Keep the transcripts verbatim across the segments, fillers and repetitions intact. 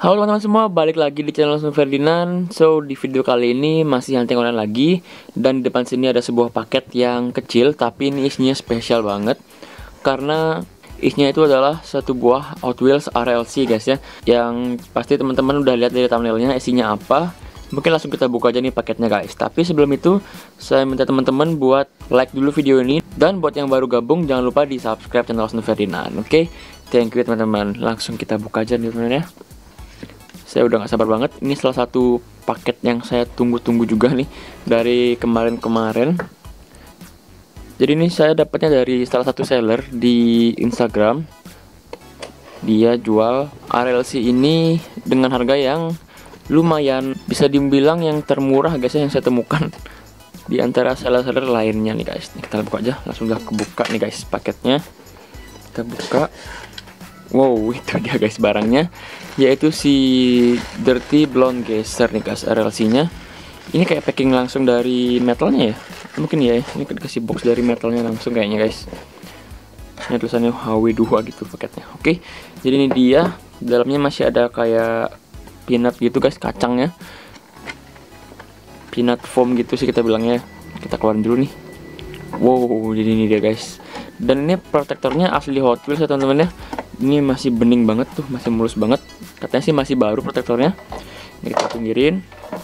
Halo teman-teman semua, balik lagi di channel Langsung Ferdinand. So, di video kali ini masih hunting online lagi. Dan di depan sini ada sebuah paket yang kecil, tapi ini isinya spesial banget. Karena isinya itu adalah satu buah Hot Wheels R L C guys ya. Yang pasti teman-teman udah lihat dari thumbnailnya isinya apa. Mungkin langsung kita buka aja nih paketnya guys. Tapi sebelum itu, saya minta teman-teman buat like dulu video ini. Dan buat yang baru gabung, jangan lupa di subscribe channel Langsung Ferdinand. Oke, okay? Thank you teman-teman. Langsung kita buka aja nih teman-teman ya. Saya udah gak sabar banget. Ini salah satu paket yang saya tunggu-tunggu juga nih dari kemarin-kemarin. Jadi ini saya dapatnya dari salah satu seller di Instagram. Dia jual R L C ini dengan harga yang lumayan, bisa dibilang yang termurah guys ya, yang saya temukan di antara seller-seller lainnya nih guys. Nih, kita buka aja, langsung udah kebuka nih guys paketnya. Kita buka. Wow, itu dia guys barangnya, yaitu si Dirty Blonde Geyser nih guys, R L C-nya. Ini kayak packing langsung dari metalnya ya. Mungkin ya, ini dikasih box dari metalnya langsung kayaknya guys. Ini tulisannya H W dua gitu paketnya. Oke, jadi ini dia. Dalamnya masih ada kayak peanut gitu guys, kacangnya. Peanut foam gitu sih kita bilangnya. Kita keluarin dulu nih. Wow, jadi ini dia guys. Dan ini protektornya asli Hot Wheels ya teman-teman ya. Ini masih bening banget tuh, masih mulus banget. Katanya sih masih baru protektornya. Ini kita pinggirin.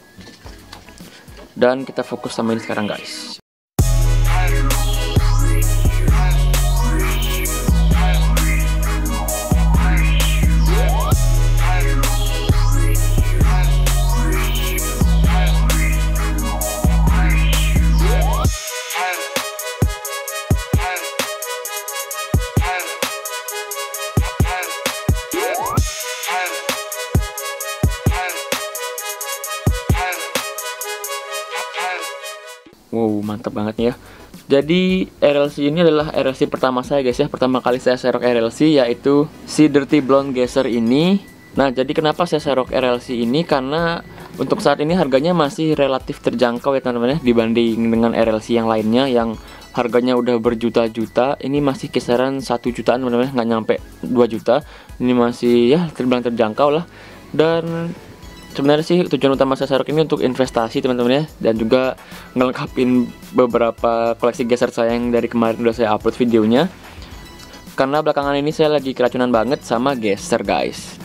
Dan kita fokus sama ini sekarang guys. Wow, mantap banget nih ya. Jadi R L C ini adalah R L C pertama saya guys ya. Pertama kali saya serok R L C yaitu si Dirty Blonde Geyser ini. Nah, jadi kenapa saya serok R L C ini? Karena untuk saat ini harganya masih relatif terjangkau ya teman-teman ya, dibanding dengan R L C yang lainnya yang harganya udah berjuta-juta. Ini masih kisaran satu jutaan teman-teman, nggak nyampe dua juta. Ini masih ya terbilang terjangkau lah. Dan sebenarnya sih tujuan utama saya serok ini untuk investasi teman-teman ya, dan juga ngelengkapin beberapa koleksi geser saya yang dari kemarin udah saya upload videonya. Karena belakangan ini saya lagi keracunan banget sama geser guys.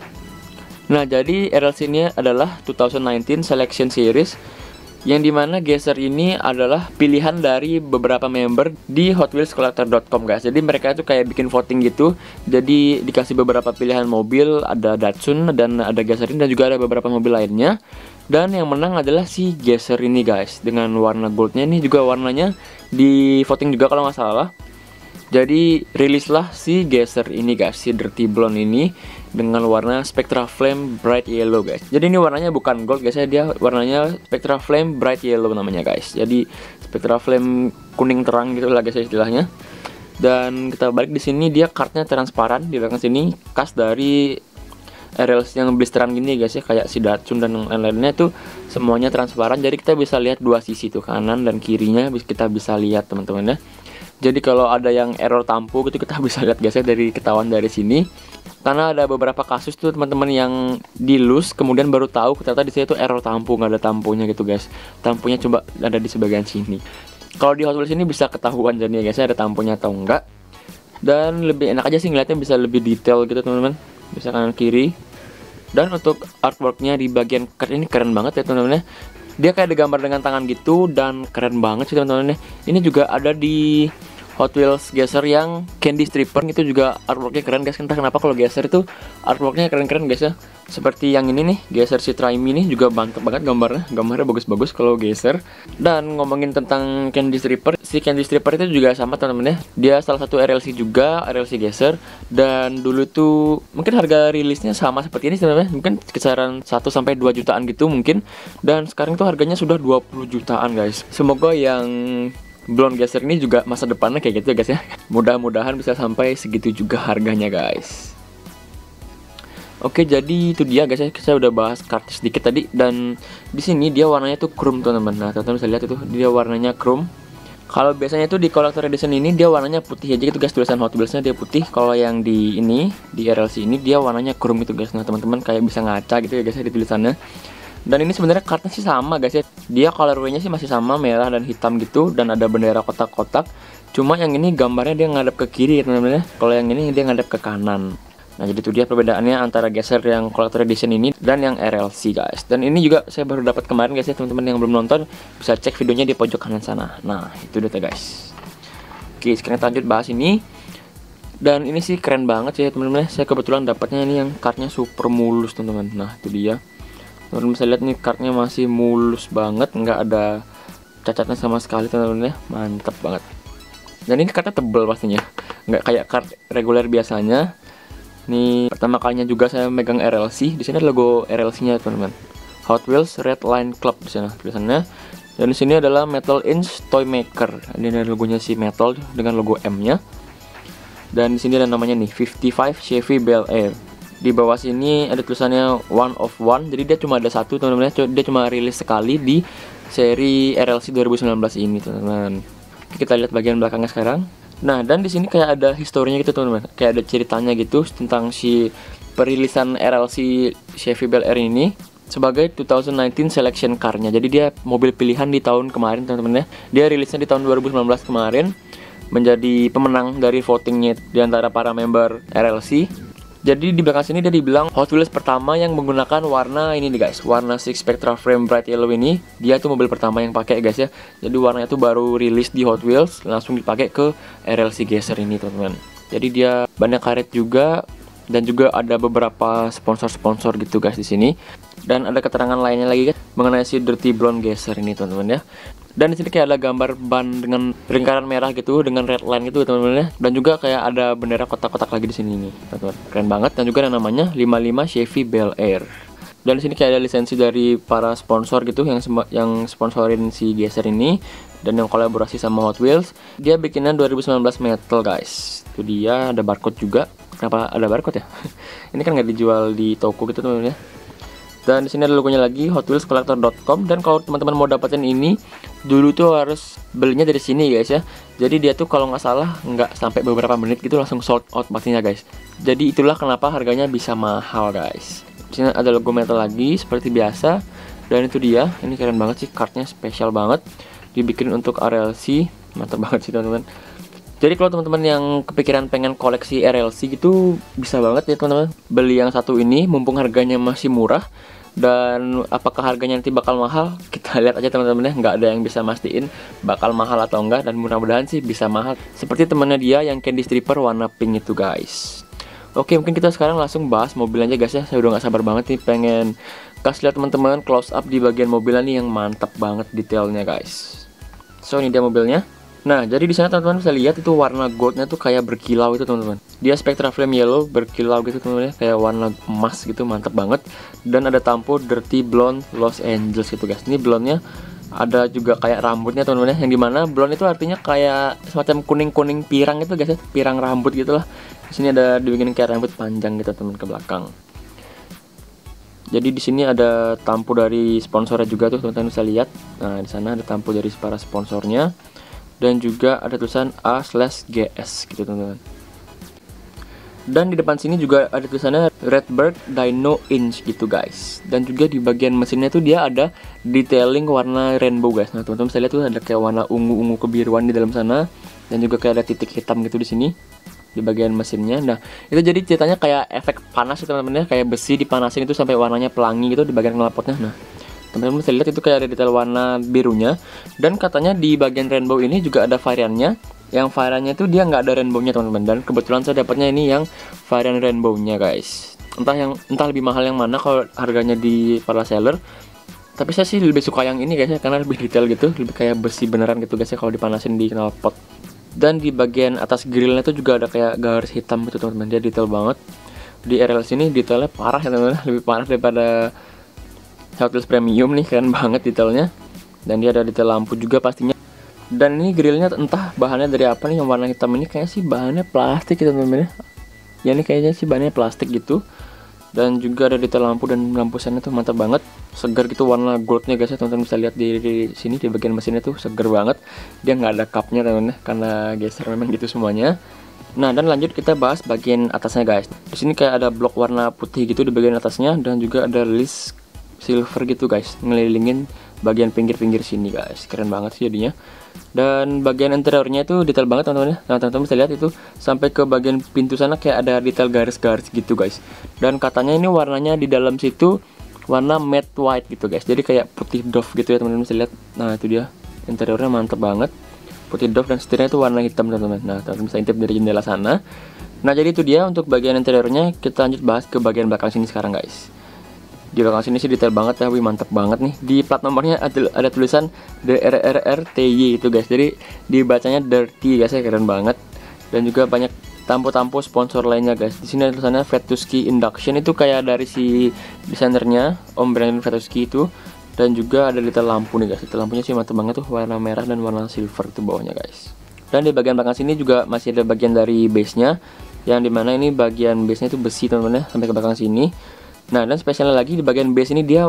Nah, jadi R L C ini adalah dua ribu sembilan belas Selection Series, yang dimana geser ini adalah pilihan dari beberapa member di hot wheels collector dot com guys. Jadi mereka itu kayak bikin voting gitu. Jadi dikasih beberapa pilihan mobil, ada Datsun dan ada geser ini, dan juga ada beberapa mobil lainnya. Dan yang menang adalah si geser ini guys, dengan warna goldnya. Ini juga warnanya di voting juga kalau nggak salah. Jadi rilislah si geser ini guys, si Dirty Blonde ini dengan warna Spectra Flame Bright Yellow guys. Jadi ini warnanya bukan gold guys ya, dia warnanya Spectra Flame Bright Yellow namanya guys. Jadi Spectra Flame kuning terang gitu lah guys istilahnya. Dan kita balik di sini, dia kartnya transparan di belakang sini, khas dari R L C yang blisteran gini guys ya, kayak si Datsun dan lain-lainnya itu semuanya transparan. Jadi kita bisa lihat dua sisi tuh, kanan dan kirinya kita bisa lihat teman-teman ya. Jadi kalau ada yang error tampo gitu kita bisa lihat guys ya, dari ketahuan dari sini. Karena ada beberapa kasus tuh teman-teman yang di loose kemudian baru tahu ternyata di sini tuh error tampo, nggak ada tamponya gitu guys. Tamponya coba ada di sebagian sini. Kalau di Hot Wheels ini bisa ketahuan jadinya guys ya, ada tamponya atau enggak. Dan lebih enak aja sih ngeliatnya, bisa lebih detail gitu teman-teman. Bisa kanan kiri. Dan untuk artworknya di bagian card ini keren banget ya teman-teman ya. Dia kayak digambar dengan tangan gitu dan keren banget sih teman-teman ya. Ini juga ada di Hot Wheels Geyser yang Candy Stripper, itu juga artworknya keren guys. Entah kenapa kalau Geyser itu artworknya keren-keren guys ya. Seperti yang ini nih, Geyser si Try Me ini juga mantap banget gambarnya. Gambarnya bagus-bagus kalau Geyser. Dan ngomongin tentang Candy Stripper, si Candy Stripper itu juga sama teman-teman ya. Dia salah satu R L C juga, R L C Geyser. Dan dulu tuh mungkin harga rilisnya sama seperti ini teman-teman, mungkin kisaran satu sampai dua jutaan gitu mungkin. Dan sekarang tuh harganya sudah dua puluh jutaan guys. Semoga yang Blonde Geyser ini juga masa depannya kayak gitu ya guys ya. Mudah-mudahan bisa sampai segitu juga harganya guys. Oke, jadi itu dia guys ya. Saya udah bahas kart sedikit tadi, dan di sini dia warnanya tuh chrome teman-teman. Nah, teman-teman bisa lihat itu dia warnanya chrome. Kalau biasanya itu di collector edition ini dia warnanya putih aja gitu guys, tulisan Hot Wheels-nya dia putih. Kalau yang di ini, di R L C ini dia warnanya chrome gitu guys. Nah teman-teman kayak bisa ngaca gitu ya guys ya di tulisannya. Dan ini sebenarnya kartnya sih sama guys ya. Dia colorway-nya sih masih sama, merah dan hitam gitu, dan ada bendera kotak-kotak. Cuma yang ini gambarnya dia ngadep ke kiri teman-teman ya. Kalau yang ini dia ngadep ke kanan. Nah jadi itu dia perbedaannya antara geser yang collector edition ini dan yang R L C guys. Dan ini juga saya baru dapat kemarin guys ya, teman-teman yang belum nonton bisa cek videonya di pojok kanan sana. Nah itu dia guys. Oke sekarang kita lanjut bahas ini. Dan ini sih keren banget sih ya teman-teman. Saya kebetulan dapatnya ini yang kartnya super mulus teman-teman. Nah itu dia. Teman-teman bisa lihat nih kartnya masih mulus banget, nggak ada cacatnya sama sekali teman-teman ya. Mantap banget. Dan ini kartnya tebel pastinya, nggak kayak kart reguler biasanya. Ini pertama kalinya juga saya megang R L C. Di sini ada logo R L C-nya teman-teman. Hot Wheels Red Line Club di sana tulisannya. Dan di sini adalah Metal Inch Toy Maker. Ini ada logonya si Metal dengan logo M-nya. Dan di sini ada namanya nih lima puluh lima Chevy Bel Air. Di bawah sini ada tulisannya one of one. Jadi dia cuma ada satu teman-teman. Dia cuma rilis sekali di seri R L C dua ribu sembilan belas ini teman-teman. Kita lihat bagian belakangnya sekarang. Nah, dan di sini kayak ada historinya gitu teman-teman. Kayak ada ceritanya gitu tentang si perilisan R L C Chevy Bel Air ini sebagai dua ribu sembilan belas selection car-nya. Jadi dia mobil pilihan di tahun kemarin teman-teman ya. Dia rilisnya di tahun dua ribu sembilan belas kemarin, menjadi pemenang dari votingnya di antara para member R L C. Jadi di belakang sini dia dibilang Hot Wheels pertama yang menggunakan warna ini nih guys, warna Six Spectra Frame Bright Yellow ini. Dia tuh mobil pertama yang pakai guys ya. Jadi warnanya tuh baru rilis di Hot Wheels, langsung dipakai ke R L C Geser ini teman-teman. Jadi dia banyak karet juga, dan juga ada beberapa sponsor-sponsor gitu guys di sini. Dan ada keterangan lainnya lagi guys mengenai si Dirty Blonde Geser ini teman-teman ya. Dan di sini kayak ada gambar ban dengan lingkaran merah gitu dengan red line gitu teman-teman ya. Dan juga kayak ada bendera kotak-kotak lagi di sini nih, teman-teman. Keren banget. Dan juga ada namanya lima puluh lima Chevy Bel Air. Dan di sini kayak ada lisensi dari para sponsor gitu yang yang sponsorin si Geser ini dan yang kolaborasi sama Hot Wheels. Dia bikinnya dua ribu sembilan belas metal guys. Itu dia, ada barcode juga. Kenapa ada barcode ya? Ini kan nggak dijual di toko gitu teman-teman ya. Dan di sini ada logonya lagi hot wheels collector dot com. Dan kalau teman-teman mau dapetin ini dulu tuh harus belinya dari sini guys ya. Jadi dia tuh kalau nggak salah nggak sampai beberapa menit gitu langsung sold out pastinya guys. Jadi itulah kenapa harganya bisa mahal guys. Di sini ada logo metal lagi seperti biasa. Dan itu dia, ini keren banget sih, kartnya spesial banget, dibikin untuk R L C. Mantap banget sih teman-teman. Jadi kalau teman-teman yang kepikiran pengen koleksi R L C gitu, bisa banget ya teman-teman beli yang satu ini mumpung harganya masih murah. Dan apakah harganya nanti bakal mahal, kita lihat aja teman-teman ya. Nggak ada yang bisa mastiin bakal mahal atau enggak, dan mudah-mudahan sih bisa mahal seperti temannya dia yang Candy Stripper warna pink itu guys. Oke, mungkin kita sekarang langsung bahas mobil aja guys ya. Saya udah nggak sabar banget nih pengen kasih lihat teman-teman close up di bagian mobilnya nih yang mantap banget detailnya guys. So ini dia mobilnya. Nah, jadi di sana teman-teman bisa lihat itu warna goldnya tuh kayak berkilau itu teman-teman. Dia Spectra Flame Yellow berkilau gitu teman-teman ya, kayak warna emas gitu, mantap banget. Dan ada tampo Dirty Blonde Los Angeles gitu guys. Ini blonde-nya ada juga kayak rambutnya teman-teman ya, yang dimana blonde itu artinya kayak semacam kuning-kuning pirang gitu guys ya, pirang rambut gitulah. Di sini ada dibikin kayak rambut panjang gitu teman ke belakang. Jadi di sini ada tampo dari sponsornya juga tuh teman-teman bisa lihat. Nah, di sana ada tampo dari para sponsornya. Dan juga ada tulisan A slash G S gitu teman-teman. Dan di depan sini juga ada tulisannya Redbird Dyno Inch gitu guys. Dan juga di bagian mesinnya tuh dia ada detailing warna rainbow guys. Nah teman-teman bisa lihat tuh ada kayak warna ungu-ungu kebiruan di dalam sana. Dan juga kayak ada titik hitam gitu di sini di bagian mesinnya. Nah itu jadi ceritanya kayak efek panas ya teman-teman ya, kayak besi dipanasin itu sampai warnanya pelangi gitu di bagian knalpotnya. Nah teman-teman bisa lihat itu kayak ada detail warna birunya. Dan katanya di bagian rainbow ini juga ada variannya. Yang variannya itu dia nggak ada rainbownya teman-teman. Dan kebetulan saya dapatnya ini yang varian rainbownya guys. Entah yang entah lebih mahal yang mana kalau harganya di para seller. Tapi saya sih lebih suka yang ini guys ya, karena lebih detail gitu, lebih kayak besi beneran gitu guys ya kalau dipanasin di knalpot. Dan di bagian atas grillnya itu juga ada kayak garis hitam gitu teman-teman. Dia detail banget. Di R L C ini detailnya parah ya teman-teman, lebih parah daripada Hot Wheels Premium nih, keren banget detailnya. Dan dia ada detail lampu juga pastinya. Dan ini grillnya entah bahannya dari apa nih, yang warna hitam ini kayaknya sih bahannya plastik gitu teman-teman ya. Ya ini kayaknya sih bahannya plastik gitu. Dan juga ada detail lampu dan lampu sennya tuh mantap banget, segar gitu warna goldnya guys ya. Teman-teman bisa lihat di, di sini di bagian mesinnya tuh segar banget, dia nggak ada cupnya teman-teman karena geser memang gitu semuanya. Nah, dan lanjut kita bahas bagian atasnya guys. Di sini kayak ada blok warna putih gitu di bagian atasnya, dan juga ada list silver gitu guys, ngelilingin bagian pinggir-pinggir sini guys. Keren banget sih jadinya. Dan bagian interiornya itu detail banget teman-teman ya. Nah, teman-teman bisa lihat itu sampai ke bagian pintu sana kayak ada detail garis-garis gitu guys. Dan katanya ini warnanya di dalam situ warna matte white gitu guys. Jadi kayak putih doff gitu ya teman-teman bisa lihat. Nah, itu dia. Interiornya mantep banget. Putih doff dan setirnya itu warna hitam teman-teman. Nah, teman-teman bisa intip dari jendela sana. Nah, jadi itu dia untuk bagian interiornya. Kita lanjut bahas ke bagian belakang sini sekarang guys. Di belakang sini sih detail banget ya, wih mantep banget nih. Di plat nomornya ada, ada tulisan D R R R T Y itu guys. Jadi dibacanya dirty guys ya, keren banget. Dan juga banyak tampo-tampo sponsor lainnya guys. Di sini ada tulisannya Vetsuki Induction, itu kayak dari si desainernya Om Brandon Vetsuki itu. Dan juga ada detail lampu nih guys. Detail lampunya sih mantep banget tuh, warna merah dan warna silver itu bawahnya guys. Dan di bagian belakang sini juga masih ada bagian dari base-nya, yang dimana ini bagian base-nya itu besi teman-teman ya, sampai ke belakang sini. Nah, dan spesialnya lagi di bagian base ini dia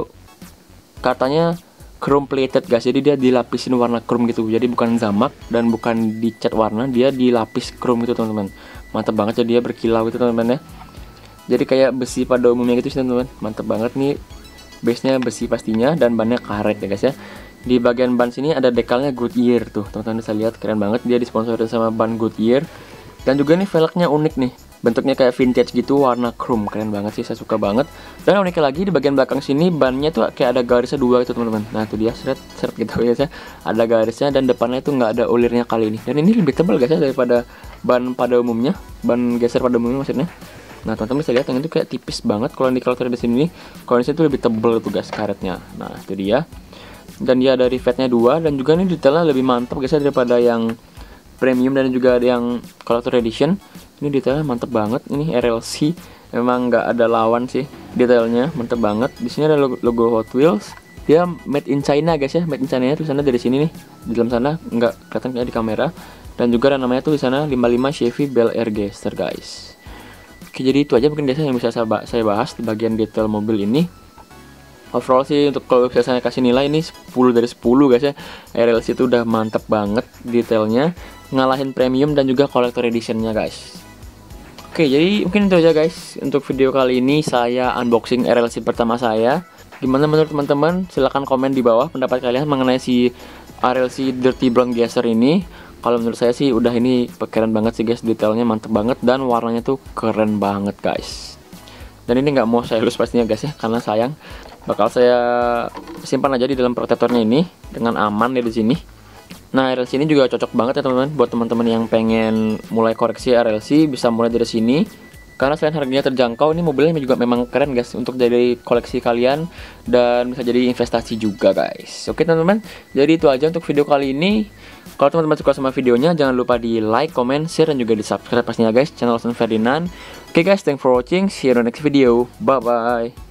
katanya chrome plated guys. Jadi dia dilapisin warna chrome gitu. Jadi bukan zamak dan bukan dicat warna, dia dilapis chrome gitu teman-teman. Mantap banget ya, dia berkilau gitu teman-teman ya. Jadi kayak besi pada umumnya gitu sih teman-teman. Mantap banget nih. Base-nya besi pastinya dan bannya karet ya guys ya. Di bagian ban sini ada dekalnya Goodyear tuh. Teman-teman bisa lihat keren banget, dia disponsori sama ban Goodyear. Dan juga nih velgnya unik nih. Bentuknya kayak vintage gitu, warna chrome, keren banget sih, saya suka banget. Dan uniknya lagi di bagian belakang sini bannya tuh kayak ada garisnya dua gitu teman-teman. Nah, itu dia seret seret gitu ya, ada garisnya dan depannya itu nggak ada ulirnya kali ini. Dan ini lebih tebal guys ya daripada ban pada umumnya, ban geser pada umumnya maksudnya. Nah, teman-teman bisa lihat yang itu kayak tipis banget. Kalau di kalau di sini, kalau di sini tuh lebih tebal tuh guys karetnya. Nah, itu dia. Dan dia ada rivetnya dua, dan juga ini detailnya lebih mantap guys ya daripada yang premium dan juga ada yang collector edition. Ini detailnya mantep banget. Ini R L C memang nggak ada lawan sih, detailnya mantep banget. Di sini ada logo, logo Hot Wheels. Dia made in China guys ya, made in China-nya tulisannya dari sini nih. Di dalam sana nggak kelihatan kayak di kamera. Dan juga ada namanya tuh di sana lima puluh lima Chevy Bel Air Gaster guys. Oke, jadi itu aja mungkin biasa yang bisa saya bahas di bagian detail mobil ini. Overall sih untuk kalau bisa saya kasih nilai ini sepuluh dari sepuluh guys ya. R L C itu udah mantep banget detailnya, ngalahin premium dan juga collector editionnya guys. Oke, jadi mungkin itu aja guys untuk video kali ini, saya unboxing R L C pertama saya. Gimana menurut teman-teman? Silahkan komen di bawah pendapat kalian mengenai si R L C Dirty Blonde Gazer ini. Kalau menurut saya sih udah ini keren banget sih guys, detailnya mantep banget dan warnanya tuh keren banget guys. Dan ini nggak mau saya lulus pastinya guys ya, karena sayang. Bakal saya simpan aja di dalam protektornya ini dengan aman ya di sini. Nah, R L C ini juga cocok banget ya teman-teman buat teman-teman yang pengen mulai koreksi R L C, bisa mulai dari sini. Karena selain harganya terjangkau, ini mobilnya juga memang keren guys untuk jadi koleksi kalian dan bisa jadi investasi juga guys. Oke teman-teman, jadi itu aja untuk video kali ini. Kalau teman-teman suka sama videonya, jangan lupa di like, comment, share, dan juga di subscribe pastinya guys channel Son Ferdinand. Oke guys, thanks for watching, see you in the next video, bye bye.